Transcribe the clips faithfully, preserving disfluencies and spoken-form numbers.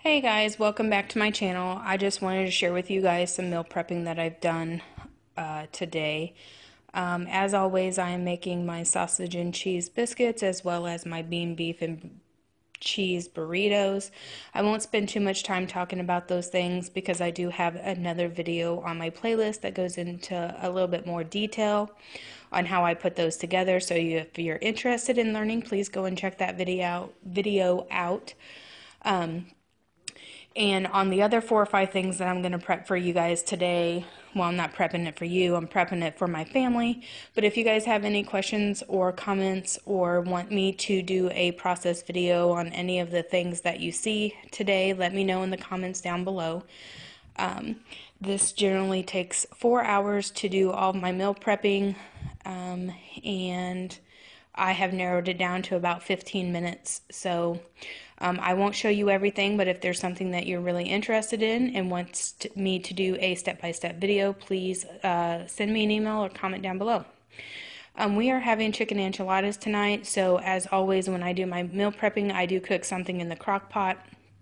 Hey guys, welcome back to my channel. I just wanted to share with you guys some meal prepping that I've done uh, today. Um, as always, I am making my sausage and cheese biscuits as well as my bean, beef, and cheese burritos. I won't spend too much time talking about those things because I do have another video on my playlist that goes into a little bit more detail on how I put those together. So you, if you're interested in learning, please go and check that video, video out. Um, And on the other four or five things that I'm going to prep for you guys today, well, I'm not prepping it for you, I'm prepping it for my family. But if you guys have any questions or comments or want me to do a process video on any of the things that you see today, let me know in the comments down below. Um, this generally takes four hours to do all of my meal prepping, um, and I have narrowed it down to about fifteen minutes. So um, I won't show you everything, but if there's something that you're really interested in and wants to, me to do a step-by-step video, please uh, send me an email or comment down below. Um, we are having chicken enchiladas tonight, so as always when I do my meal prepping, I do cook something in the crock pot.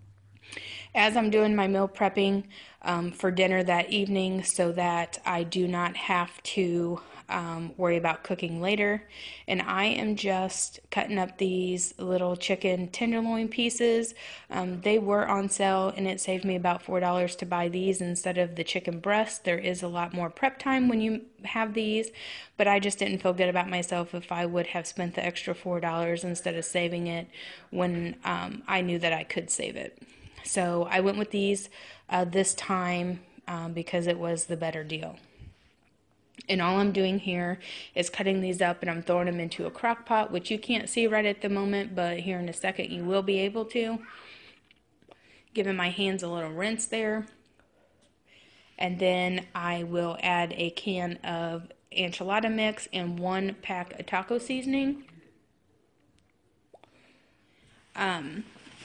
As I'm doing my meal prepping um, for dinner that evening so that I do not have to um, worry about cooking later. And I am just cutting up these little chicken tenderloin pieces. Um, they were on sale and it saved me about four dollars to buy these instead of the chicken breast. There is a lot more prep time when you have these, but I just didn't feel good about myself if I would have spent the extra four dollars instead of saving it when um, I knew that I could save it. So I went with these uh, this time um, because it was the better deal. And all I'm doing here is cutting these up and I'm throwing them into a crock pot, which you can't see right at the moment, but here in a second you will be able to. Giving my hands a little rinse there. And then I will add a can of enchilada mix and one pack of taco seasoning. Um...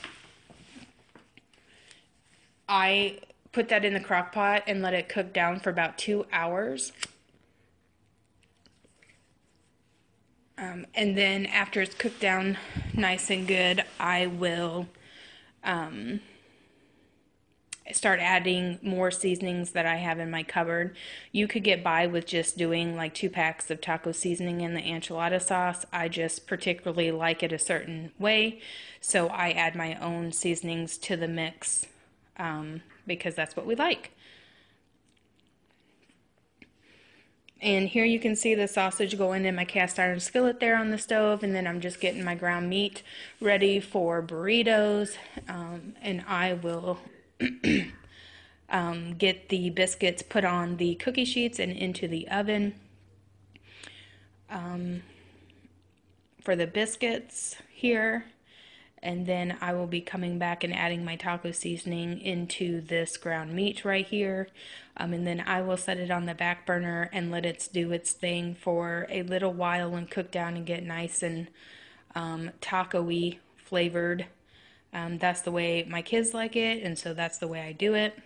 I put that in the crock pot and let it cook down for about two hours. Um, and then after it's cooked down nice and good, I will um, start adding more seasonings that I have in my cupboard. You could get by with just doing like two packs of taco seasoning in the enchilada sauce. I just particularly like it a certain way, so I add my own seasonings to the mix. Um, because that's what we like. And here you can see the sausage going in my cast iron skillet there on the stove, and then I'm just getting my ground meat ready for burritos, um, and I will um, get the biscuits put on the cookie sheets and into the oven. Um, for the biscuits here. And then I will be coming back and adding my taco seasoning into this ground meat right here. Um, and then I will set it on the back burner and let it do its thing for a little while and cook down and get nice and um, taco-y flavored. Um, that's the way my kids like it, and so that's the way I do it.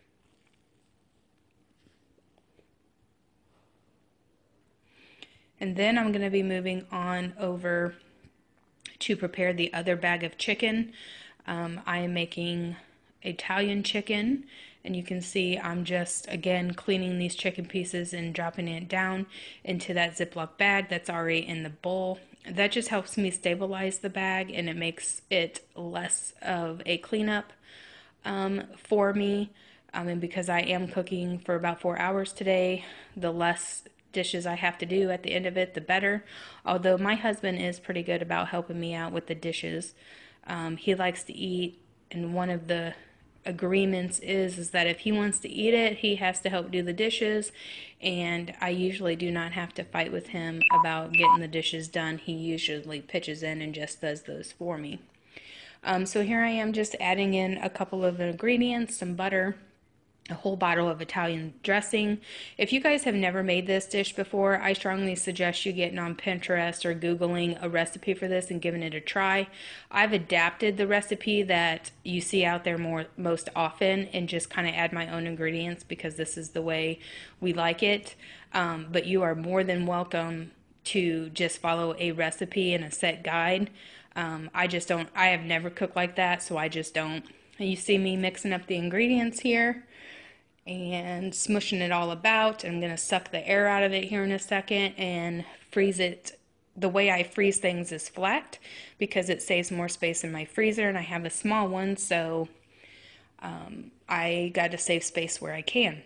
And then I'm going to be moving on over to prepare the other bag of chicken. Um, I am making Italian chicken, and you can see I'm just again cleaning these chicken pieces and dropping it down into that Ziploc bag that's already in the bowl. That just helps me stabilize the bag and it makes it less of a cleanup um, for me. Um, and because I am cooking for about four hours today, the less dishes I have to do at the end of it, the better. Although my husband is pretty good about helping me out with the dishes. Um, he likes to eat, and one of the agreements is, is that if he wants to eat it, he has to help do the dishes, and I usually do not have to fight with him about getting the dishes done. He usually pitches in and just does those for me. Um, so here I am just adding in a couple of ingredients, some butter, a whole bottle of Italian dressing. If you guys have never made this dish before, I strongly suggest you getting on Pinterest or Googling a recipe for this and giving it a try. I've adapted the recipe that you see out there more most often and just kind of add my own ingredients because this is the way we like it. Um, but you are more than welcome to just follow a recipe and a set guide. Um, I just don't, I have never cooked like that, so I just don't You see me mixing up the ingredients here and smushing it all about. I'm going to suck the air out of it here in a second and freeze it. The way I freeze things is flat because it saves more space in my freezer, and I have a small one, so um, I got to save space where I can.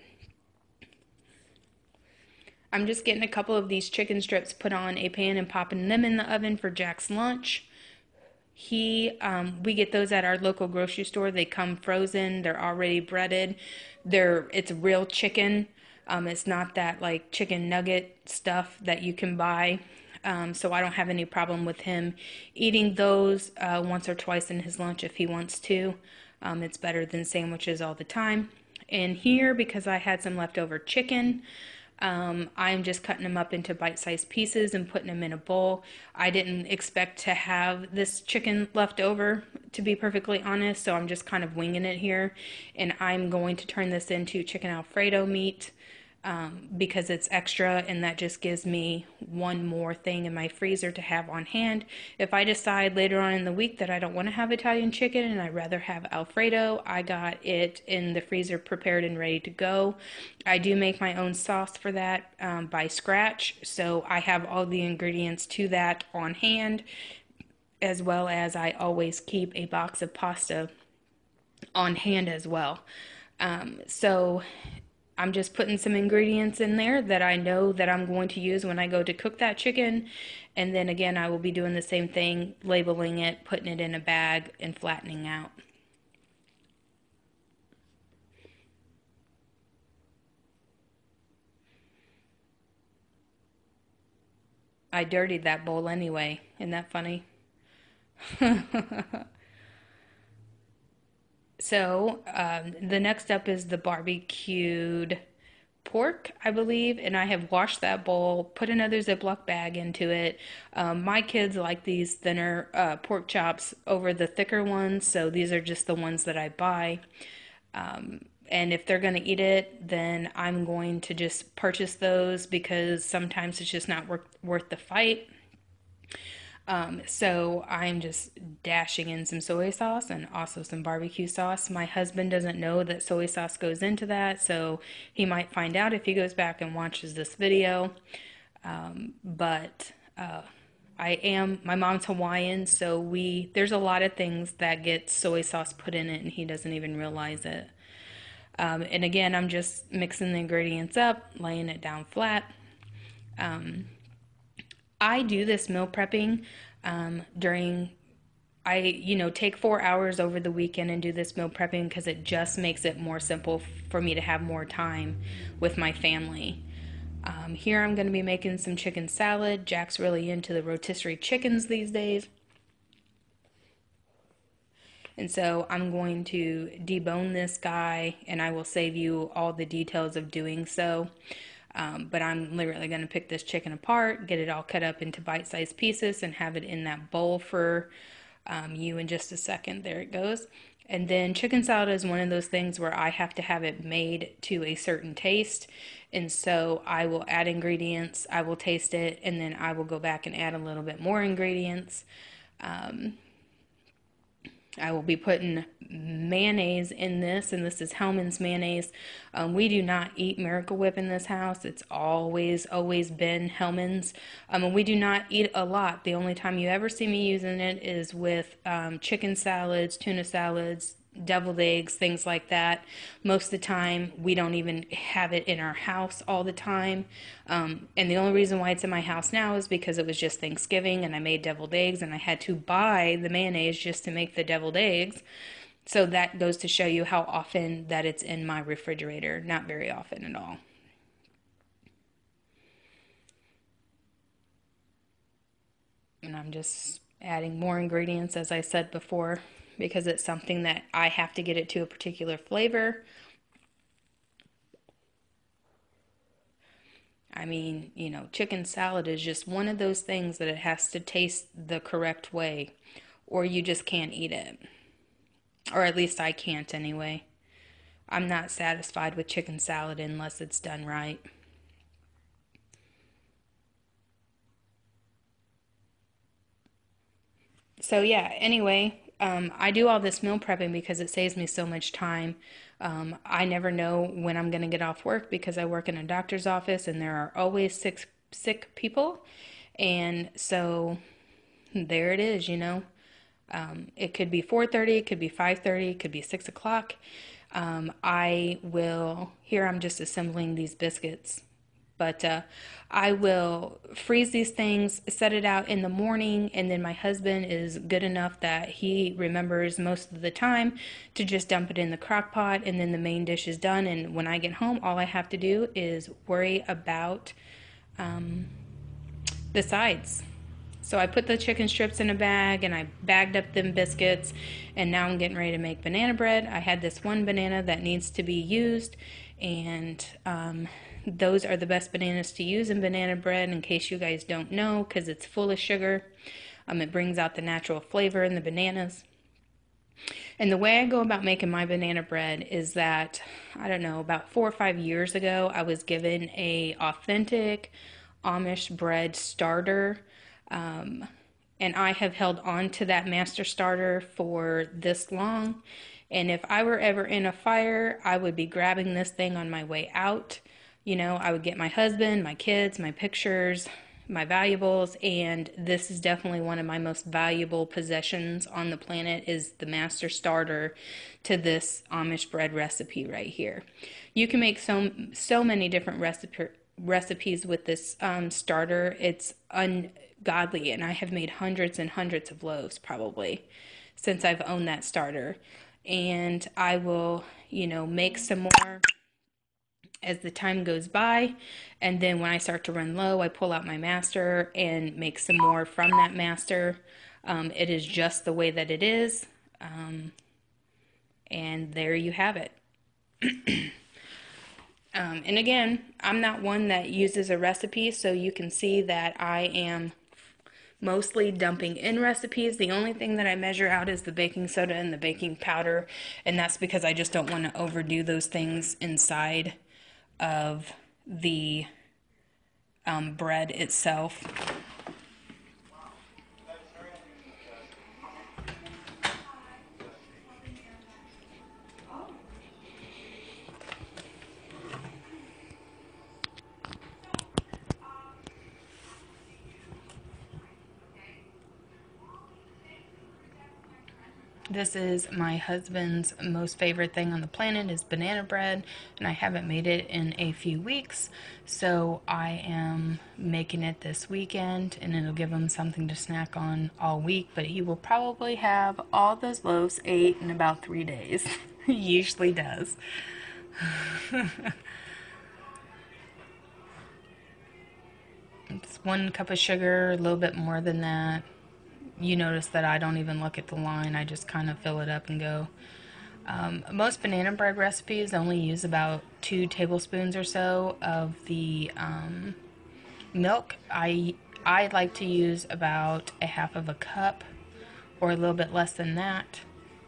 I'm just getting a couple of these chicken strips put on a pan and popping them in the oven for Jack's lunch. He, um, we get those at our local grocery store. They come frozen. They're already breaded. They're, it's real chicken. Um, it's not that like chicken nugget stuff that you can buy. Um, so I don't have any problem with him eating those uh, once or twice in his lunch if he wants to. Um, it's better than sandwiches all the time. And here, because I had some leftover chicken, Um, I'm just cutting them up into bite-sized pieces and putting them in a bowl. I didn't expect to have this chicken left over, to be perfectly honest, so I'm just kind of winging it here. And I'm going to turn this into chicken Alfredo meat um, because it's extra, and that just gives me one more thing in my freezer to have on hand. If I decide later on in the week that I don't want to have Italian chicken and I'd rather have Alfredo, I got it in the freezer prepared and ready to go. I do make my own sauce for that um, by scratch, so I have all the ingredients to that on hand, as well as I always keep a box of pasta on hand as well. Um, so I'm just putting some ingredients in there that I know that I'm going to use when I go to cook that chicken. And then again, I will be doing the same thing, labeling it, putting it in a bag, and flattening out. I dirtied that bowl anyway. Isn't that funny? So, um, the next up is the barbecued pork, I believe, and I have washed that bowl, put another Ziploc bag into it. Um, my kids like these thinner uh, pork chops over the thicker ones, so these are just the ones that I buy. Um, and if they're going to eat it, then I'm going to just purchase those because sometimes it's just not worth, worth the fight. Um, so I'm just dashing in some soy sauce and also some barbecue sauce. My husband doesn't know that soy sauce goes into that, so he might find out if he goes back and watches this video. Um, but uh, I am, my mom's Hawaiian, so we, there's a lot of things that get soy sauce put in it and he doesn't even realize it. Um, and again, I'm just mixing the ingredients up, laying it down flat. Um, I do this meal prepping um, during, I, you know, take four hours over the weekend and do this meal prepping because it just makes it more simple for me to have more time with my family. Um, here I'm going to be making some chicken salad. Jack's really into the rotisserie chickens these days. And so I'm going to debone this guy, and I will save you all the details of doing so. Um, but I'm literally going to pick this chicken apart, get it all cut up into bite-sized pieces, and have it in that bowl for um, you in just a second. There it goes. And then chicken salad is one of those things where I have to have it made to a certain taste. And so I will add ingredients, I will taste it, and then I will go back and add a little bit more ingredients. Um, I will be putting mayonnaise in this, and this is Hellmann's mayonnaise. Um, we do not eat Miracle Whip in this house. It's always, always been Hellmann's. Um, and we do not eat a lot. The only time you ever see me using it is with um, chicken salads, tuna salads, deviled eggs, things like that. Most of the time, we don't even have it in our house all the time. Um, and the only reason why it's in my house now is because it was just Thanksgiving and I made deviled eggs and I had to buy the mayonnaise just to make the deviled eggs. So that goes to show you how often that it's in my refrigerator. Not very often at all. And I'm just adding more ingredients, as I said before, because it's something that I have to get it to a particular flavor. I mean, you know, chicken salad is just one of those things that it has to taste the correct way, or you just can't eat it. Or at least I can't anyway. I'm not satisfied with chicken salad unless it's done right. So yeah, anyway, Um, I do all this meal prepping because it saves me so much time. Um, I never know when I'm going to get off work because I work in a doctor's office and there are always sick, sick people. And so there it is, you know. Um, it could be four thirty, it could be five thirty, it could be six o'clock. Um, I will, here I'm just assembling these biscuits. But uh, I will freeze these things, set it out in the morning, and then my husband is good enough that he remembers most of the time to just dump it in the crock pot, and then the main dish is done. And when I get home, all I have to do is worry about um, the sides. So I put the chicken strips in a bag and I bagged up them biscuits, and now I'm getting ready to make banana bread. I had this one banana that needs to be used, and um, those are the best bananas to use in banana bread, in case you guys don't know, because it's full of sugar. Um, it brings out the natural flavor in the bananas. And the way I go about making my banana bread is that, I don't know, about four or five years ago, I was given a authentic Amish bread starter. Um, and I have held on to that master starter for this long. And if I were ever in a fire, I would be grabbing this thing on my way out. You know, I would get my husband, my kids, my pictures, my valuables, and this is definitely one of my most valuable possessions on the planet, is the master starter to this Amish bread recipe right here. You can make so so many different recipe recipes with this um, starter. It's ungodly, and I have made hundreds and hundreds of loaves probably since I've owned that starter. And I will, you know, make some more as the time goes by, and then when I start to run low, I pull out my master and make some more from that master. Um, it is just the way that it is, um, and there you have it. um, and again, I'm not one that uses a recipe, so you can see that I am mostly dumping in recipes. The only thing that I measure out is the baking soda and the baking powder, and that's because I just don't want to overdo those things inside of the um, bread itself. This is my husband's most favorite thing on the planet, is banana bread, and I haven't made it in a few weeks, so I am making it this weekend, and it'll give him something to snack on all week. But he will probably have all those loaves ate in about three days. He usually does. It's one cup of sugar, a little bit more than that. You notice that I don't even look at the line, I just kind of fill it up and go. Um, most banana bread recipes only use about two tablespoons or so of the um, milk. I, I like to use about a half of a cup, or a little bit less than that.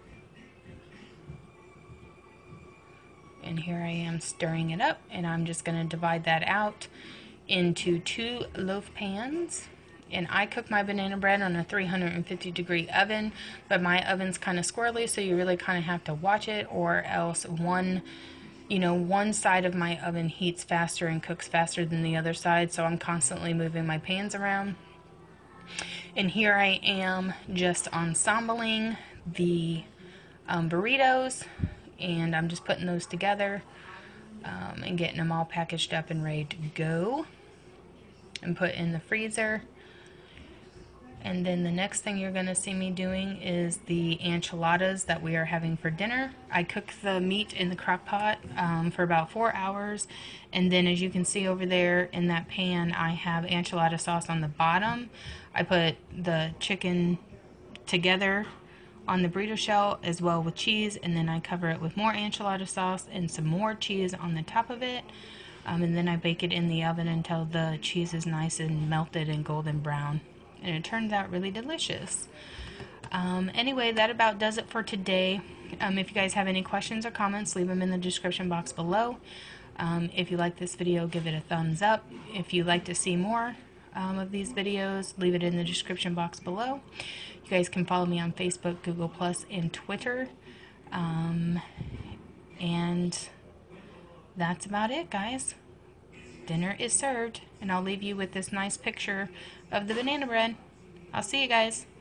And here I am stirring it up, and I'm just going to divide that out into two loaf pans. And I cook my banana bread on a three hundred fifty degree oven, but my oven's kind of squirrely, so you really kind of have to watch it, or else one, you know, one side of my oven heats faster and cooks faster than the other side, so I'm constantly moving my pans around. And here I am just ensembling the um, burritos, and I'm just putting those together um, and getting them all packaged up and ready to go and put in the freezer. And then the next thing you're going to see me doing is the enchiladas that we are having for dinner. I cook the meat in the crock pot um, for about four hours. And then, as you can see over there in that pan, I have enchilada sauce on the bottom. I put the chicken together on the burrito shell as well with cheese, and then I cover it with more enchilada sauce and some more cheese on the top of it. Um, and then I bake it in the oven until the cheese is nice and melted and golden brown. And it turns out really delicious. Um, anyway, that about does it for today. Um, if you guys have any questions or comments, leave them in the description box below. Um, if you like this video, give it a thumbs up. If you'd like to see more, um, of these videos, leave it in the description box below. You guys can follow me on Facebook, Google Plus, and Twitter. Um, and that's about it, guys. Dinner is served, and I'll leave you with this nice picture of the banana bread. I'll see you guys.